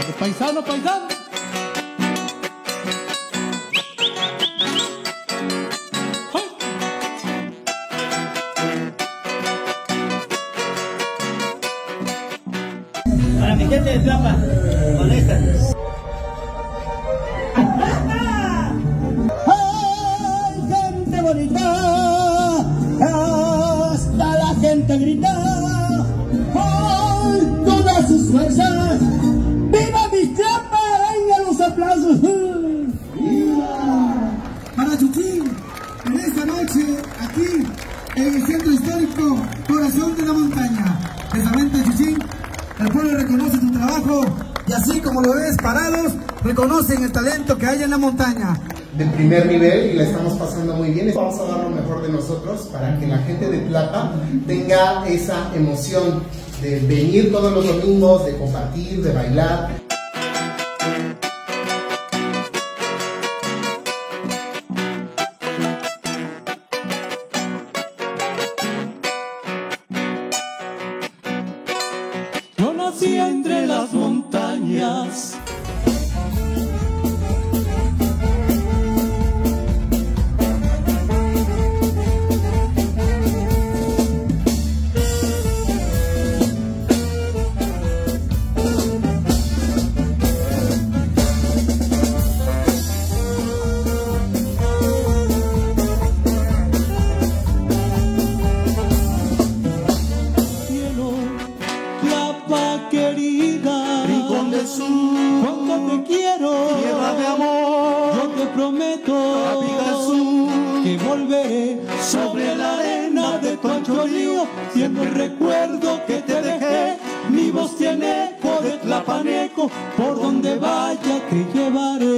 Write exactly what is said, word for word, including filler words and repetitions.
Paisano, paisano. Para mi gente de Tlapa, con esta. ¡Ay, gente bonita! Hasta la gente grita con todas sus fuerzas. ¡Viva mi Tlapa! ¡Vengan los aplausos! ¡Viva! Para Chuchín, en esta noche, aquí, en el centro histórico, corazón de la montaña. Precisamente, Chuchín, el pueblo reconoce tu trabajo y así como lo ves parados, reconocen el talento que hay en la montaña. De primer nivel y la estamos pasando muy bien. Vamos a dar lo mejor de nosotros para que la gente de Tlapa tenga esa emoción de venir todos los domingos, de compartir, de bailar. Yo nací entre las montañas. Querida, Rincón del Sur, cuánto te quiero, tierra de amor, yo te prometo, Amiga Sur, que volveré sobre la arena de tu ancho río, siendo el recuerdo que te dejé. Mi voz tiene eco de tlapaneco, por donde vaya te llevaré.